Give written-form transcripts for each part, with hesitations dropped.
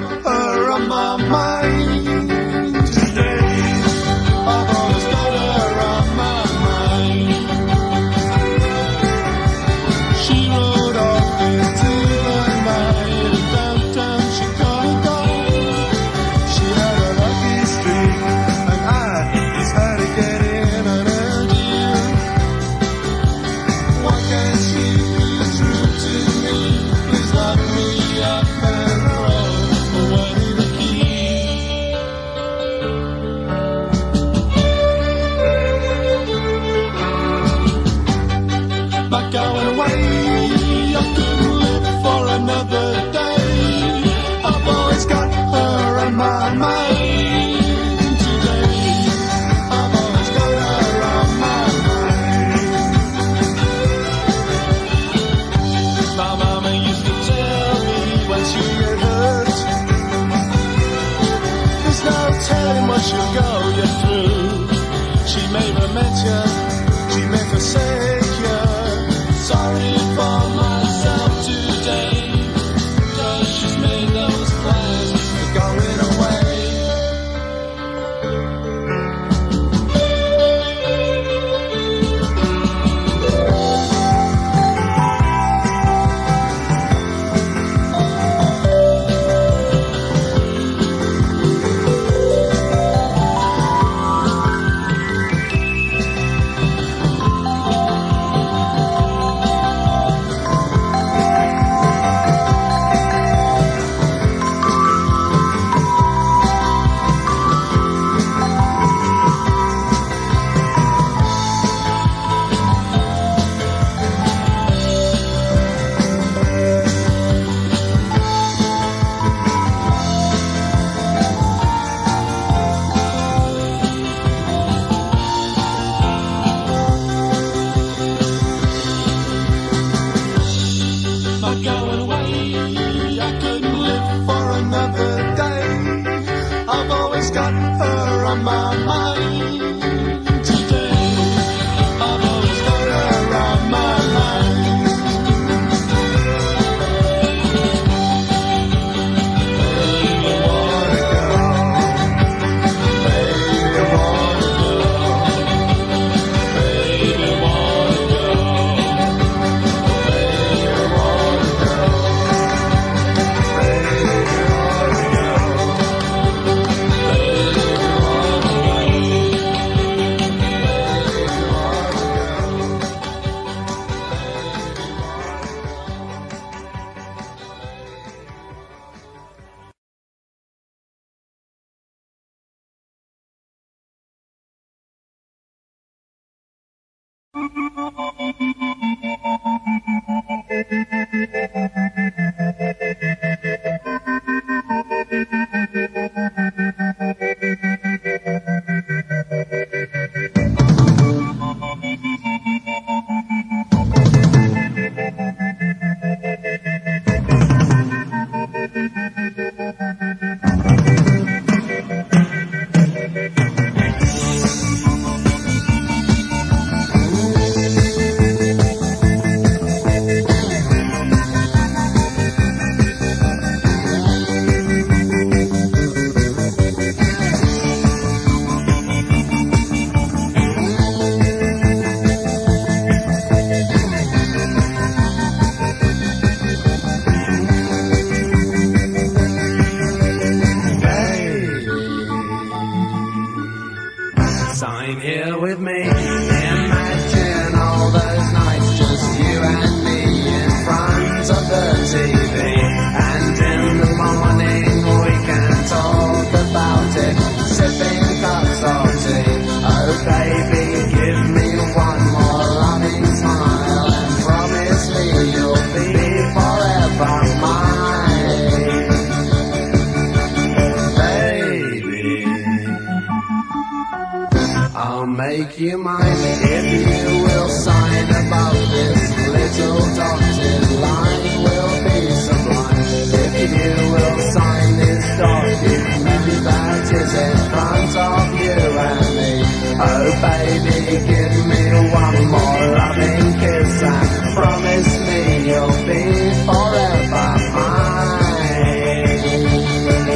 her on my mind today. I've always got her on my mind. She rode off into the night in downtown Chicago. She had a lucky streak, and I just had to get in and urge you. Why can't she be true to me? Please lock me up and throw away the key. Not going away, I couldn't live for another day. I've always got her on my mind today. I've always got her on my mind. My mama used to tell me when she get hurt, there's no telling what she'll go you through. She may lament you, she may forsake you. Sorry for myself today, 'cause she's made those plans for going away. Not going away, I couldn't live for another day. I've always got her on my mind today. I've always got her on my mind. Baby, wanna go? Baby, wanna go? Baby, wanna go? Sign here with me. Imagine all those nights, just you and me in front of the TV. And in the morning we can talk about it, sipping cups of tea. Oh baby, give me one more loving smile and promise me you'll be forever mine. Baby, I'll make you mine if you will sign above this little dotted line. Will be sublime if you will sign this document that is in front of you and me. Oh baby, give me one more loving kiss and promise me you'll be forever mine.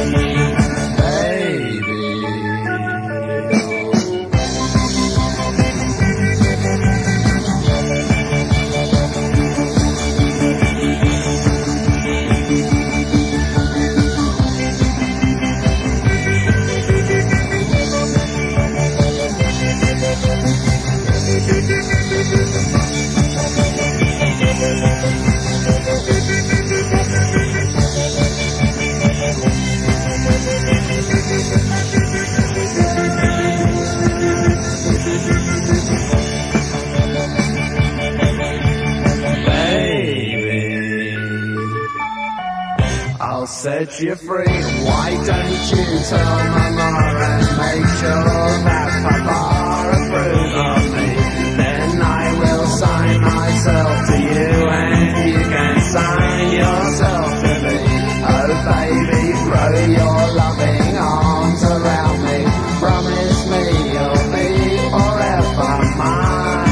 set you free. Why don't you tell Mama and make sure that Papa approves of me? Then I will sign myself to you and you can sign yourself to me. Oh baby, throw your loving arms around me. Promise me you'll be forever mine.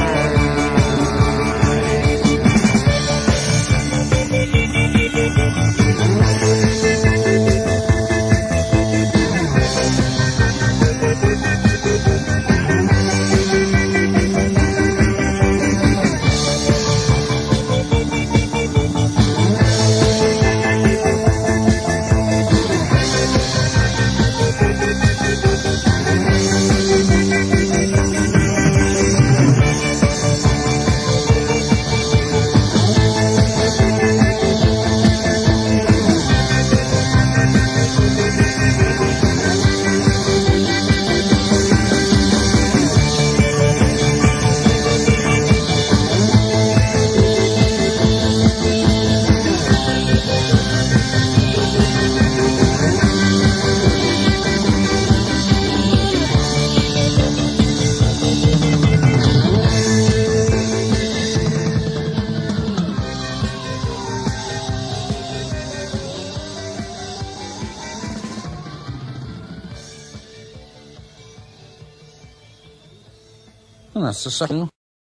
And that's the second.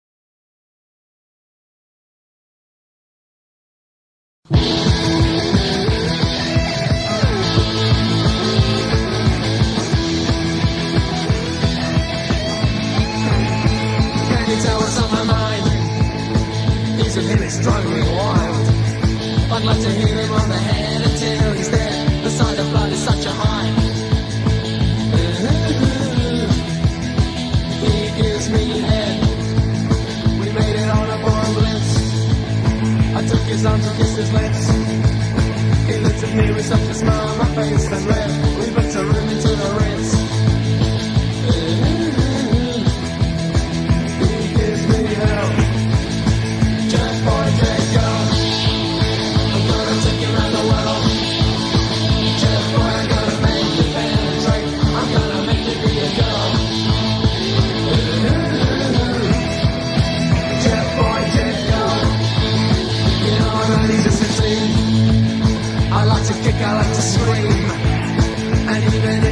Driving wild. I'd like to hit him on the head until he's dead. The sight of blood is such a high. He gives me head. We made it on a foreign bliss. I took his arms and kissed his lips. He looked at me with such a smile on my face and left. We booked a room into the Ritz. He gives me hell. Jack boy, Jack girl, I'm gonna take you around the world. Jack boy, I'm gonna make you penetrate. I'm gonna make you be a girl. Jack boy, Jack girl, you know I'm ready to succeed. I like to kick, I like to scream, and even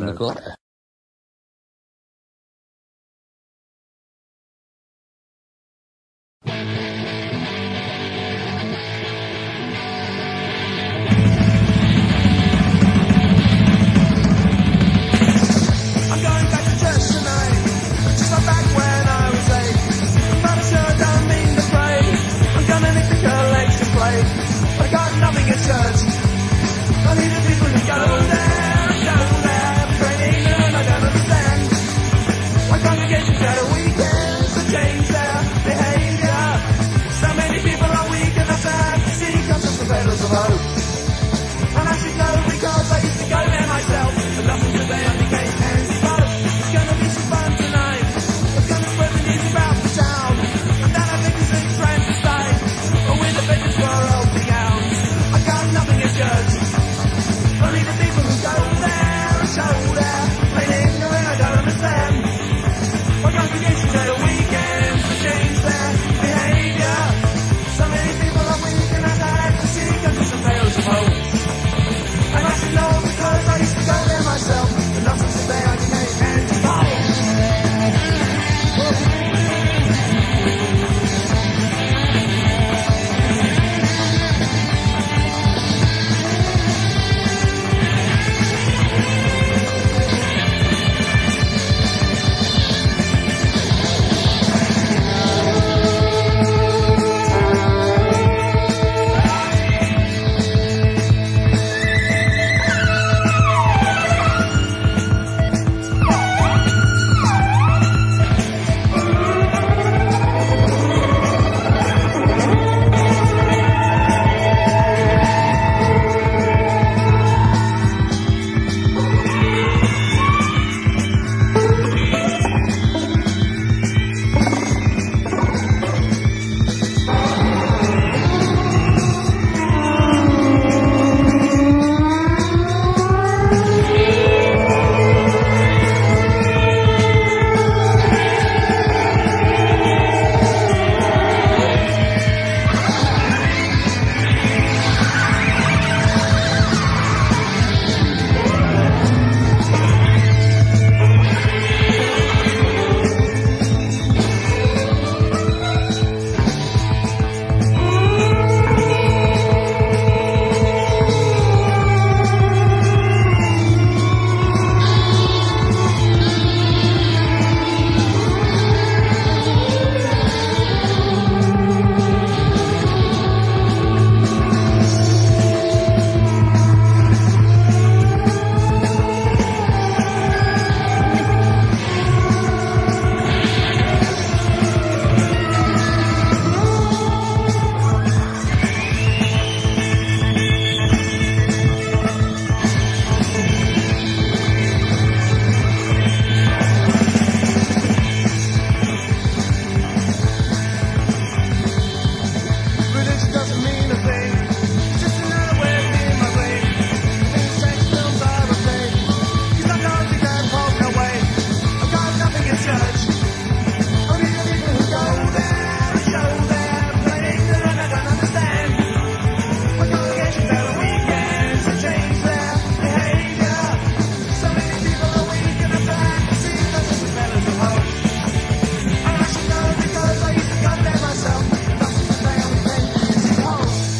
the club. I'm going back to church tonight, just like back when I was 8. But I sure don't mean to play. I'm gonna nick the collection plate. I got nothing at church. I need the people who go there, praying, and I don't understand. Why congregations at a weekend to change their behaviour. So many people are weak and are sad to see conscious fulfillers of hope. And I should know because I used to go there myself, but nothing today I became anti-pope. It's gonna be some fun tonight. It's gonna spread the news about the town. And then I think it's a friend to stay, but with the bitches for helping out. I got nothing at church. Only the people who go there and show there, plain ignorant, I don't understand. Why congregations at a weekend to change their behaviour. So many people are weak and are glad to see conscious fulfillers of hope. And I should know because I used to go there myself, but not since the day I became anti-pope.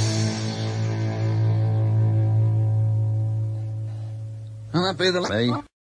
Well, that'd be the